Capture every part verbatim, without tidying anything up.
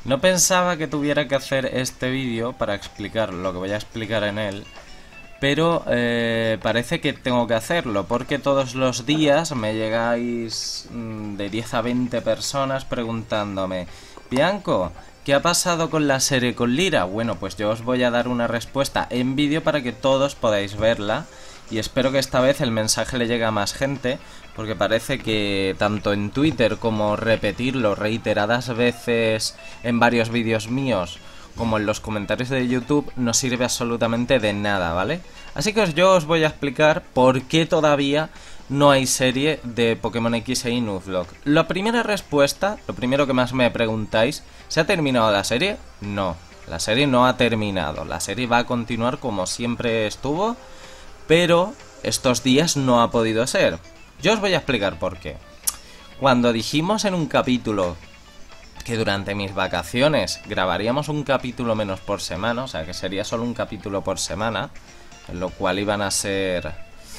No pensaba que tuviera que hacer este vídeo para explicar lo que voy a explicar en él, pero eh, parece que tengo que hacerlo, porque todos los días me llegáis mm, de diez a veinte personas preguntándome: Bianco, ¿qué ha pasado con la serie con Lyra? Bueno, pues yo os voy a dar una respuesta en vídeo para que todos podáis verla. Y espero que esta vez el mensaje le llegue a más gente, porque parece que tanto en Twitter como repetirlo reiteradas veces en varios vídeos míos, como en los comentarios de YouTube, no sirve absolutamente de nada, ¿vale? Así que yo os voy a explicar por qué todavía no hay serie de Pokémon X y Nuzlocke. La primera respuesta, lo primero que más me preguntáis: ¿se ha terminado la serie? No, la serie no ha terminado. La serie va a continuar como siempre estuvo, pero estos días no ha podido ser. Yo os voy a explicar por qué. Cuando dijimos en un capítulo que durante mis vacaciones grabaríamos un capítulo menos por semana, o sea que sería solo un capítulo por semana, en lo cual iban a ser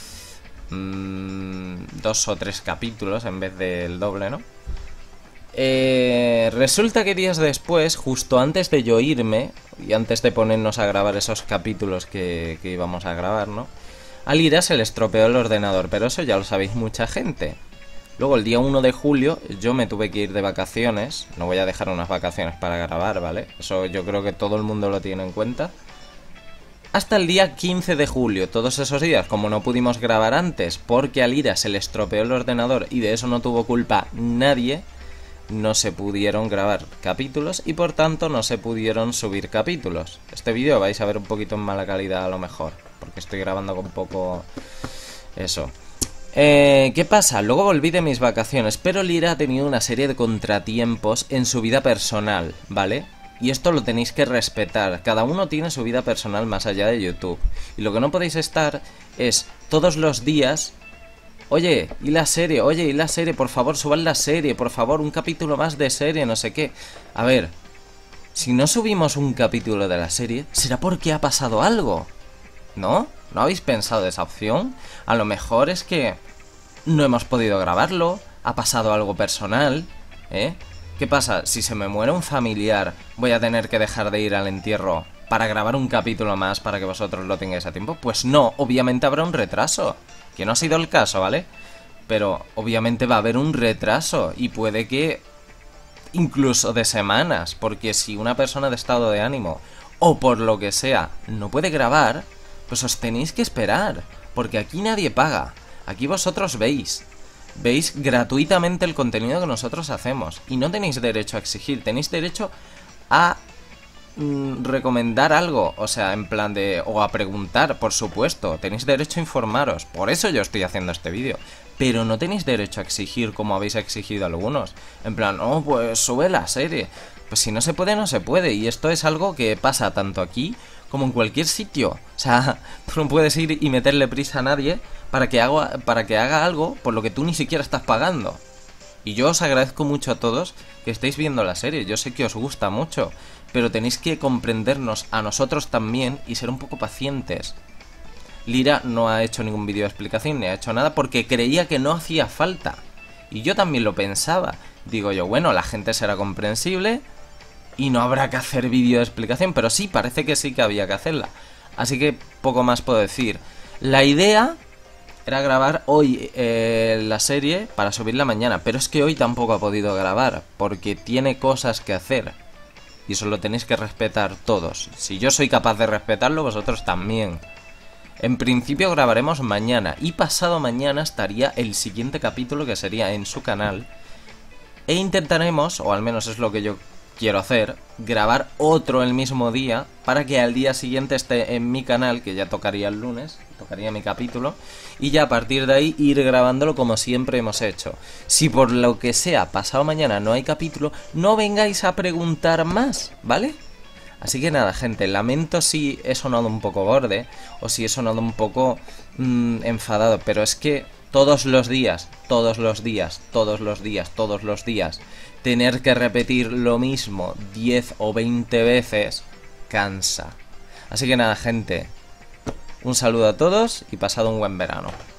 mmm, dos o tres capítulos en vez del doble, ¿no? Eh, resulta que días después, justo antes de yo irme y antes de ponernos a grabar esos capítulos que, que íbamos a grabar, ¿no?, a Lyra se le estropeó el ordenador, pero eso ya lo sabéis mucha gente. Luego el día uno de julio yo me tuve que ir de vacaciones. No voy a dejar unas vacaciones para grabar, ¿vale? Eso yo creo que todo el mundo lo tiene en cuenta. Hasta el día quince de julio, todos esos días, como no pudimos grabar antes porque a Lyra se le estropeó el ordenador y de eso no tuvo culpa nadie, no se pudieron grabar capítulos y por tanto no se pudieron subir capítulos. Este vídeo vais a ver un poquito en mala calidad a lo mejor, porque estoy grabando con poco eso. Eh, ¿Qué pasa? Luego volví de mis vacaciones, pero Lyra ha tenido una serie de contratiempos en su vida personal, ¿vale? Y esto lo tenéis que respetar. Cada uno tiene su vida personal más allá de YouTube. Y lo que no podéis estar es todos los días: oye, ¿y la serie? Oye, ¿y la serie? Por favor, suban la serie, por favor, un capítulo más de serie, no sé qué. A ver, si no subimos un capítulo de la serie, será porque ha pasado algo, ¿no? ¿No habéis pensado esa opción? A lo mejor es que no hemos podido grabarlo, ha pasado algo personal, ¿eh? ¿Qué pasa? Si se me muere un familiar, ¿voy a tener que dejar de ir al entierro para grabar un capítulo más para que vosotros lo tengáis a tiempo? Pues no, obviamente habrá un retraso, que no ha sido el caso, ¿vale? Pero obviamente va a haber un retraso y puede que incluso de semanas, porque si una persona de estado de ánimo o por lo que sea no puede grabar, pues os tenéis que esperar, porque aquí nadie paga, aquí vosotros veis, veis gratuitamente el contenido que nosotros hacemos y no tenéis derecho a exigir, tenéis derecho a mm, recomendar algo, o sea, en plan de, o a preguntar, por supuesto, tenéis derecho a informaros, por eso yo estoy haciendo este vídeo, pero no tenéis derecho a exigir como habéis exigido algunos, en plan, oh, pues sube la serie. Pues si no se puede, no se puede. Y esto es algo que pasa tanto aquí como en cualquier sitio. O sea, tú no puedes ir y meterle prisa a nadie para que haga, para que haga algo por lo que tú ni siquiera estás pagando. Y yo os agradezco mucho a todos que estéis viendo la serie. Yo sé que os gusta mucho, pero tenéis que comprendernos a nosotros también y ser un poco pacientes. Lyra no ha hecho ningún vídeo de explicación ni ha hecho nada porque creía que no hacía falta. Y yo también lo pensaba. Digo yo, bueno, la gente será comprensible y no habrá que hacer vídeo de explicación, pero sí, parece que sí que había que hacerla. Así que poco más puedo decir. La idea era grabar hoy eh, la serie para subirla mañana, pero es que hoy tampoco ha podido grabar, porque tiene cosas que hacer. Y eso lo tenéis que respetar todos. Si yo soy capaz de respetarlo, vosotros también. En principio grabaremos mañana, y pasado mañana estaría el siguiente capítulo, que sería en su canal. E intentaremos, o al menos es lo que yo quiero hacer, grabar otro el mismo día para que al día siguiente esté en mi canal, que ya tocaría el lunes, tocaría mi capítulo, y ya a partir de ahí ir grabándolo como siempre hemos hecho. Si por lo que sea pasado mañana no hay capítulo, no vengáis a preguntar más, ¿vale? Así que nada, gente, lamento si he sonado un poco borde o si he sonado un poco mmm, enfadado, pero es que todos los días, todos los días, todos los días, todos los días, tener que repetir lo mismo diez o veinte veces cansa. Así que nada, gente, un saludo a todos y pasad un buen verano.